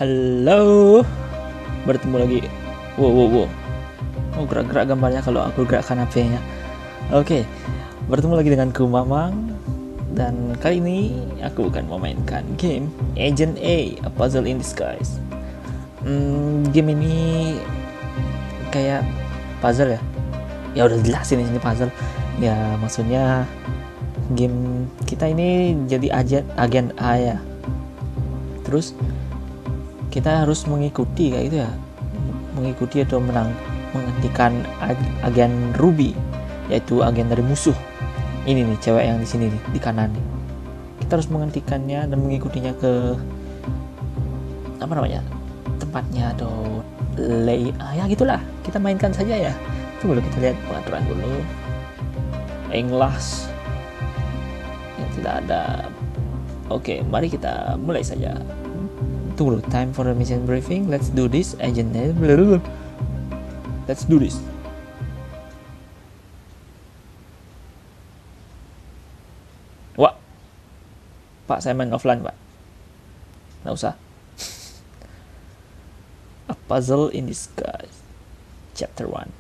Halo, bertemu lagi. Wow. Oh, gerak-gerak gambarnya kalau aku gerakkan HP-nya. Oke, bertemu lagi denganku Mamang. Dan kali ini aku akan memainkan game Agent A Puzzle in Disguise. Game ini kayak puzzle ya. Ya udah jelasin ini puzzle. Ya maksudnya game kita ini jadi agen A ya. Terus kita harus mengikuti kayak gitu ya, mengikuti atau menghentikan agen Ruby, yaitu agen dari musuh. Ini nih cewek yang di sini nih, di kanan nih. Kita harus menghentikannya dan mengikutinya ke apa namanya, tempatnya atau ya gitulah. Kita mainkan saja ya. Tunggu dulu, kita lihat pengaturan dulu. English yang tidak ada. Oke, mari kita mulai saja. Tunggu dulu, time for the mission briefing. Let's do this, agent. Let's do this. Wah, Pak, saya main offline, Pak. Nggak usah. A Puzzle in Disguise, Chapter 1.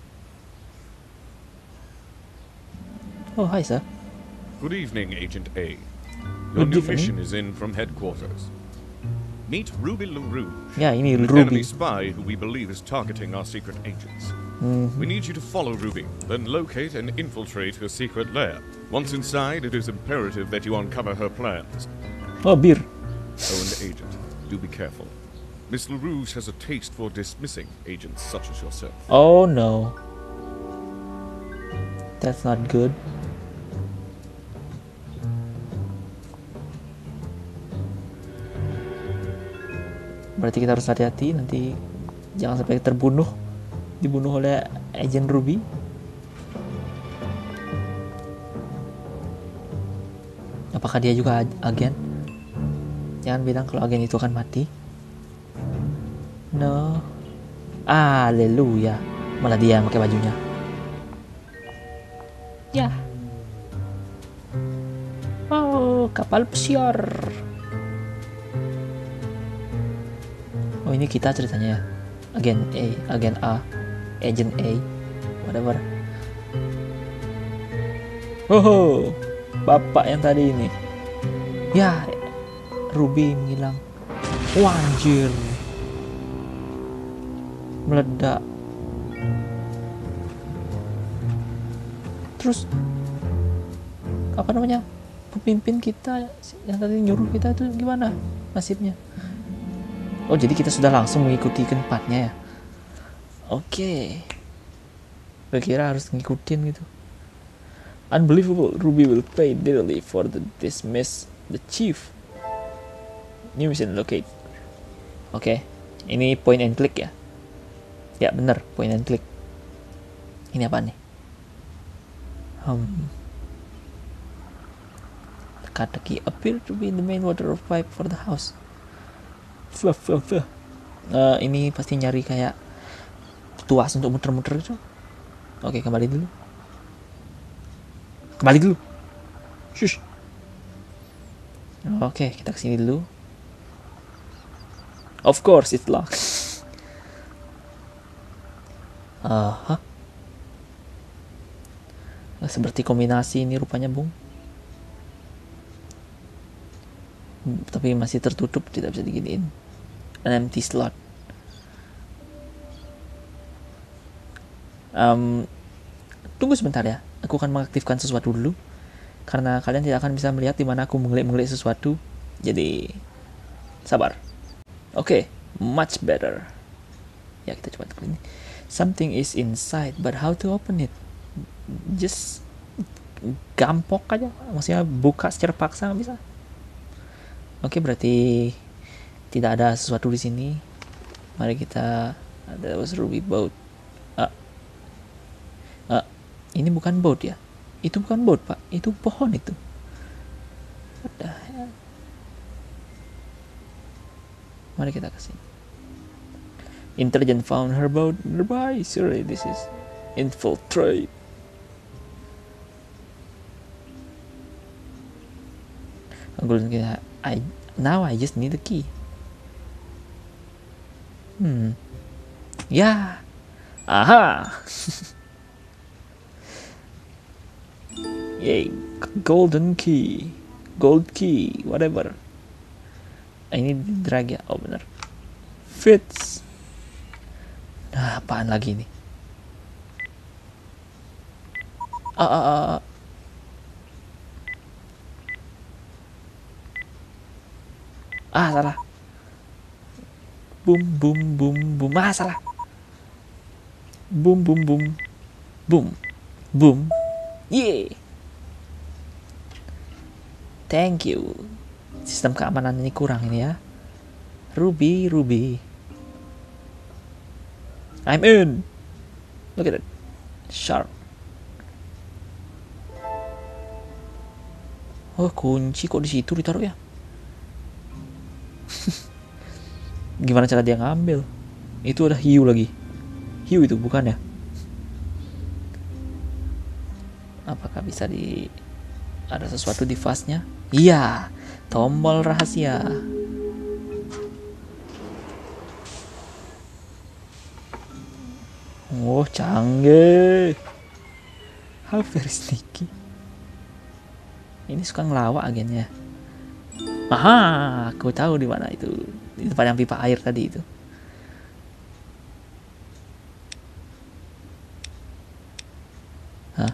Oh, hi, sir. Good evening, Agent A. Your new mission is in from headquarters. Meet Ruby LaRouge, Ya, ini an Ruby. enemy spy who we believe is targeting our secret agents. We need you to follow Ruby, then locate and infiltrate her secret lair. Once inside, it is imperative that you uncover her plans. Oh, bir. Oh, and Agent, do be careful. Miss LaRouge has a taste for dismissing agents such as yourself. Oh no, that's not good. Berarti kita harus hati-hati, nanti jangan sampai dibunuh oleh agent Ruby. Apakah dia juga agen? Jangan bilang kalau agen itu akan mati. No. Haleluya. Malah dia yang pakai bajunya. Ya. Oh, kapal pesiar. Oh, ini kita ceritanya ya. Agen A, Agent A, whatever. Oh, bapak yang tadi ini. Ya, Ruby ngilang. Wah, anjir. Meledak. Terus apa namanya? Pemimpin kita yang tadi nyuruh kita itu gimana nasibnya? Oh, jadi kita sudah langsung mengikuti ke tempatnya ya. Oke. Gue kira harus ngikutin gitu. Unbelievable, Ruby will pay dearly for the dismiss the chief. New mission locate. Oke. Ini point and click ya. Ya bener, point and click. Ini apa nih? Teka-teki appear to be in the main water pipe for the house. Ini pasti nyari kayak tuas untuk muter-muter itu. Oke, kembali dulu. Shush. Oke, kita kesini dulu. Of course, it's locked. Seperti kombinasi ini rupanya, Bung. Tapi masih tertutup, tidak bisa diginiin. An empty slot. Tunggu sebentar ya. Aku akan mengaktifkan sesuatu dulu. Karena kalian tidak akan bisa melihat di mana aku mengelik sesuatu. Jadi sabar. Oke, much better. Ya, kita coba tekan ini. Something is inside, but how to open it? Just gampok aja. Maksudnya buka secara paksa nggak bisa. Oke, berarti tidak ada sesuatu di sini. Mari kita. That was Ruby boat. Ini bukan boat ya. Itu bukan boat, Pak. Itu pohon itu. What the hell? Mari kita ke sini. Intelligent found her boat nearby. Surely this is infiltrate. Now I just need a key. Ya. Aha. Yay, golden key. Gold key, whatever. Ini drag ya. Oh, bener. Fits. Nah, apaan lagi nih? Salah. Boom, boom, boom, boom. Salah. Boom, boom, boom. Boom. Boom. Yeay. Thank you. Sistem keamanan ini kurang ini ya. Ruby, Ruby. I'm in. Look at it. Sharp. Oh, kunci kok di situ ditaruh ya? Gimana cara dia ngambil? Itu ada hiu lagi. Hiu itu bukan ya? Apakah bisa ada sesuatu di vasnya? Iya, tombol rahasia. Oh, canggih. How very sneaky. Ini suka ngelawak agennya. Aha, aku tahu di mana itu. Di tempat yang pipa air tadi itu. Hah?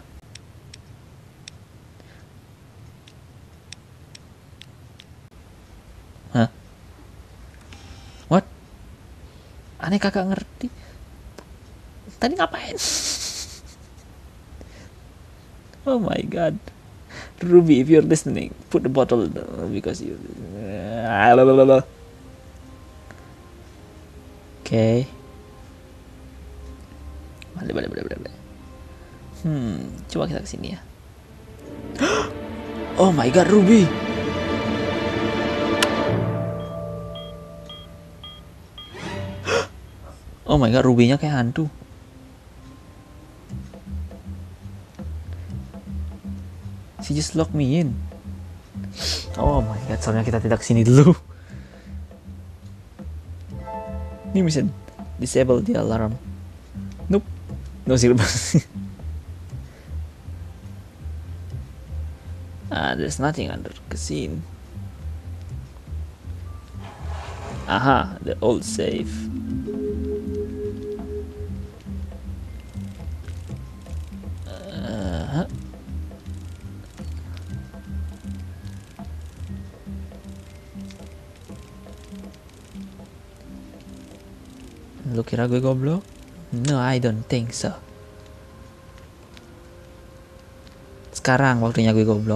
Hah? What? Aneh kakak ngerti. Tadi ngapain? Oh my god. Ruby, if you're listening, put the bottle down because you. Okay. Balik. Coba kita kesini ya. Oh my god, Ruby. Oh my god, Ruby-nya kayak hantu. She just locked me in. Oh my god, soalnya kita tidak kesini dulu. Ini bisa disable the alarm. Nope. No silver. There's nothing under the scene. Aha, the old safe. Lu kira gue goblok? No, I don't think so. Sekarang waktunya gue goblok.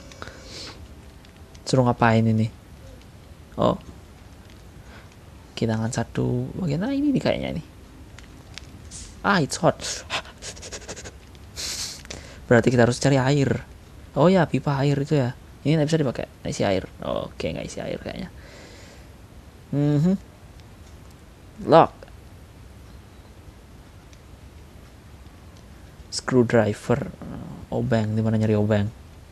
Suruh ngapain ini? Oh, kehilangan satu bagian. Nah, ini nih kayaknya nih. It's hot. Berarti kita harus cari air. Oh ya, pipa air itu ya. Ini nggak bisa dipakai, nggak isi air. Oke, nggak isi air kayaknya. Lock. Screwdriver. Obeng, di mana nyari obeng?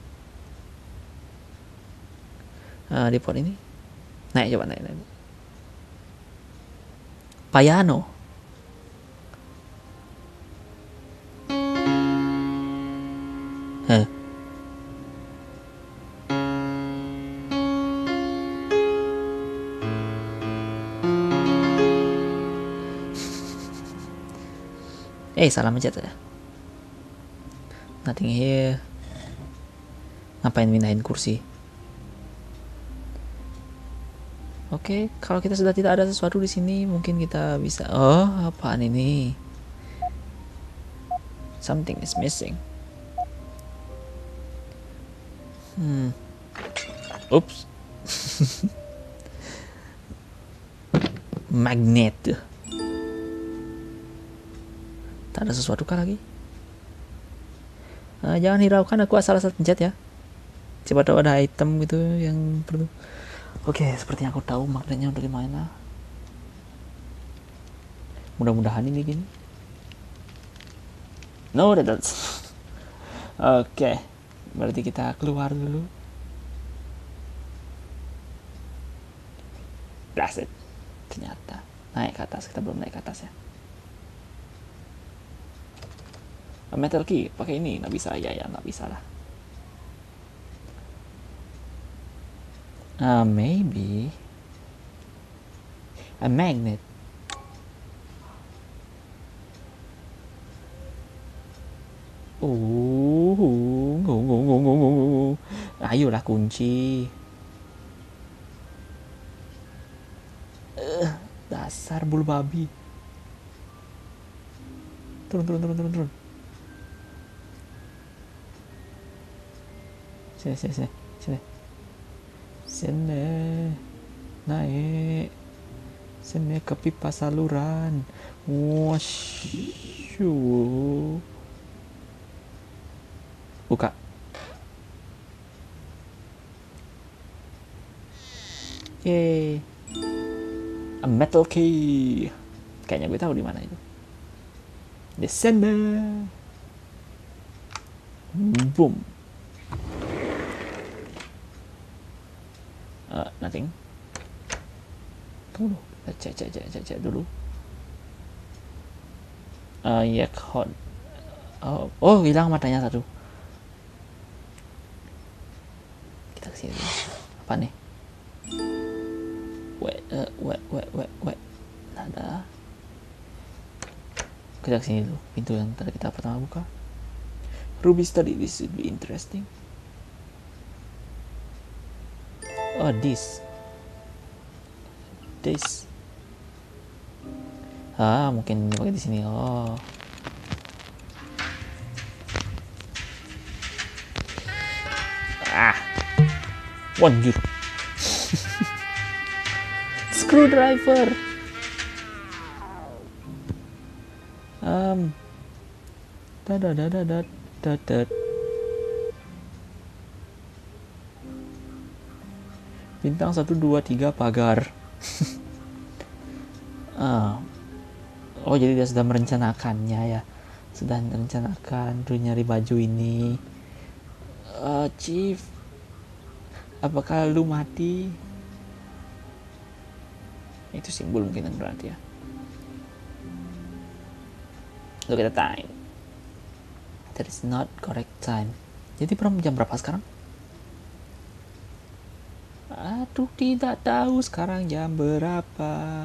Di pot ini. Naik coba naik. Piano. Salah mencet ya. Nothing here. Ngapain mindahin kursi? Oke, kalau kita sudah tidak ada sesuatu di sini, mungkin kita bisa. Oh, apaan ini? Something is missing. Oops. Magnet. Tak ada sesuatu kah lagi? Jangan hiraukan, aku asal pencet ya. Coba tahu ada item gitu yang perlu. Oke, sepertinya aku tahu magnetnya dari mana. Mudah-mudahan ini gini. No, that's. Oke, berarti kita keluar dulu. That's it. Ternyata. naik ke atas. Kita belum naik ke atas ya. Metal key pakai ini nggak bisa ya, nggak bisa lah. Maybe a magnet. Ayolah kunci. Dasar bulu babi. Turun. Sini. Naik. Sini ke pipa saluran. Washu. Buka. Yeay. A metal key. Kayaknya gue tahu di mana itu. Di sana. Boom. Nothing. Tunggu. Cek dulu. Ya hot. Oh, hilang matanya satu. Kita kesini dulu. Apa nih? Wait. Nada. Kita kesini dulu. Pintu yang tadi kita pertama buka. Ruby study. This should be interesting. Oh, this. Mungkin pakai di sini. Oh. Wanjur. Screwdriver. Bintang 1, 2, 3 pagar. Oh, jadi dia sudah merencanakannya ya. Sudah merencanakan tuh nyari baju ini. Chief, apakah lu mati? Itu simbol mungkin yang berarti ya. Look at the time. That is not correct time. Jadi jam berapa sekarang? Aduh, tidak tahu sekarang jam berapa.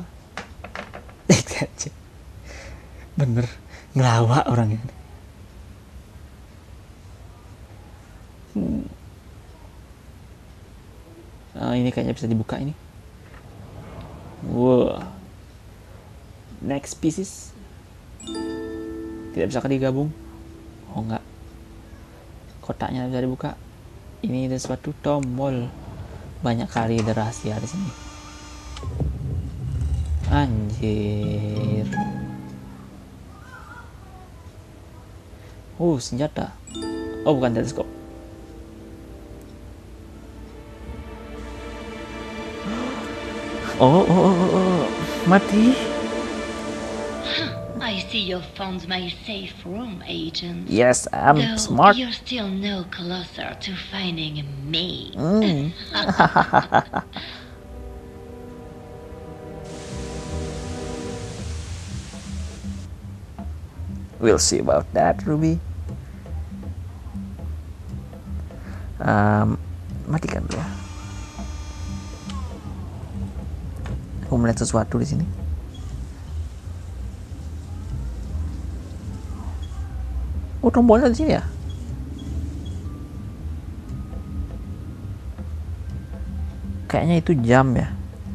Bener, ngelawak orangnya. Ini kayaknya bisa dibuka ini. Wow. Next pieces. Tidak bisa digabung. Oh enggak. Kotaknya bisa dibuka. Ini ada suatu tombol. Banyak kali ada rahasia di sini. Anjir. Senjata. Oh, bukan teleskop. Oh, mati. I see you found my safe room, agent. Yes, I'm Though smart. you're still no closer to finding me. We'll see about that, Ruby. Matikan dulu ya. Aku melihat sesuatu di sini. Oh, tombolnya di sini ya. Kayaknya itu jam ya.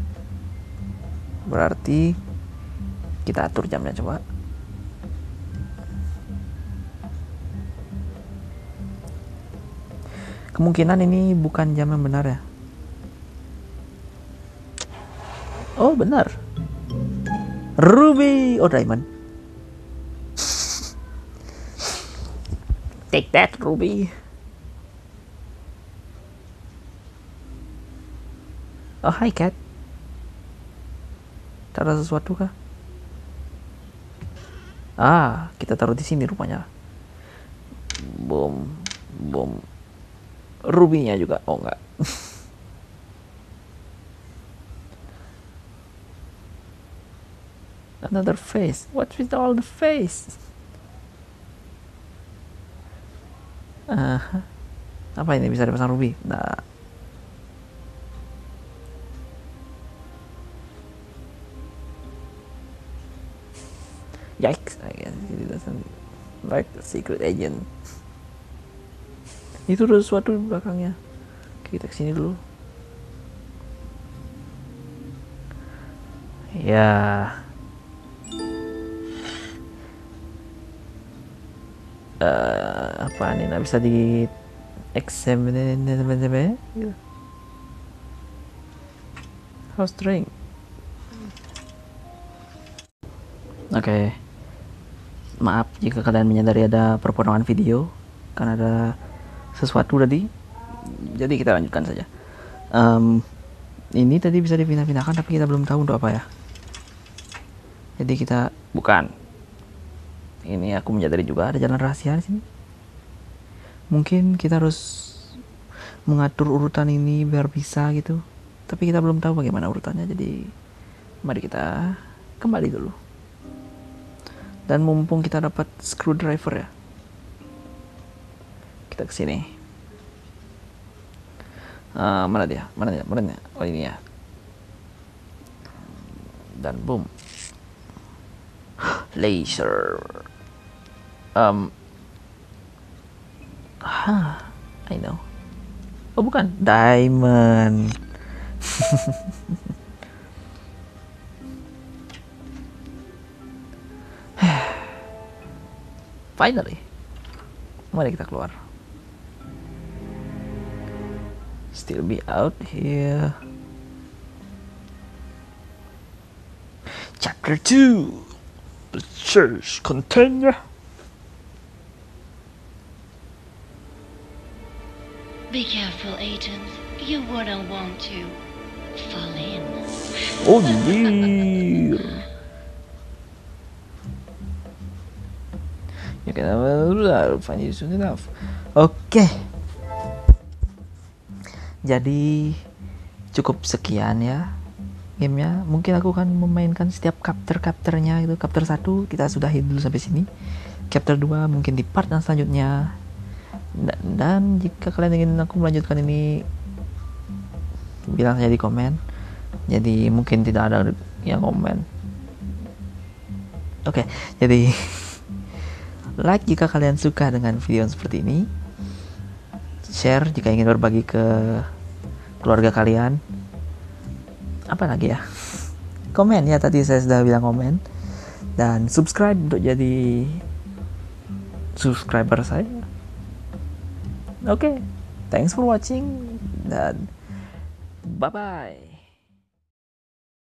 Berarti kita atur jamnya coba. Kemungkinan ini bukan jam yang benar ya. Oh, benar. Ruby. Oh, diamond. Take that, Ruby. Oh, hi, Cat. Ada sesuatu kah? Kita taruh di sini rupanya. Boom. Rubinya juga. Oh, enggak. Another face. What's with all the face? Apa ini, bisa dipasang ruby? Nah. Yikes, I guess it doesn't like the secret agent. Itu ada sesuatu di belakangnya. Kita kesini dulu. Ya. Apa nih, nggak bisa di examine gitu. How strange. Oke. Maaf jika kalian menyadari ada perpotongan video karena ada sesuatu tadi. Jadi kita lanjutkan saja. Ini tadi bisa dipindah-pindahkan tapi kita belum tahu untuk apa ya. Jadi kita bukan. Ini aku menyadari juga ada jalan rahasia di sini. Mungkin kita harus mengatur urutan ini biar bisa gitu. Tapi kita belum tahu bagaimana urutannya. Jadi mari kita kembali dulu. Dan mumpung kita dapat screwdriver ya, kita kesini. Mana dia? Oh ini ya. Dan boom. Laser. I know. Oh bukan, diamond. Finally. Mari kita keluar. Still be out here. Chapter 2. The search continue. Be careful, agent. You wouldn't want to fall in. Oh dear. You can I'll find you soon enough. Oke. Jadi cukup sekian ya gamenya. Mungkin aku akan memainkan setiap chapter-chapternya gitu. Chapter 1 kita sudahi dulu sampai sini. Chapter 2 mungkin di part yang selanjutnya. Dan jika kalian ingin aku melanjutkan ini, bilang saja di komen. Jadi mungkin tidak ada yang komen. Oke, jadi like jika kalian suka dengan video seperti ini. Share jika ingin berbagi ke keluarga kalian. Apa lagi ya? Komen ya, tadi saya sudah bilang komen. Dan subscribe untuk jadi subscriber saya. Oke, thanks for watching dan bye-bye.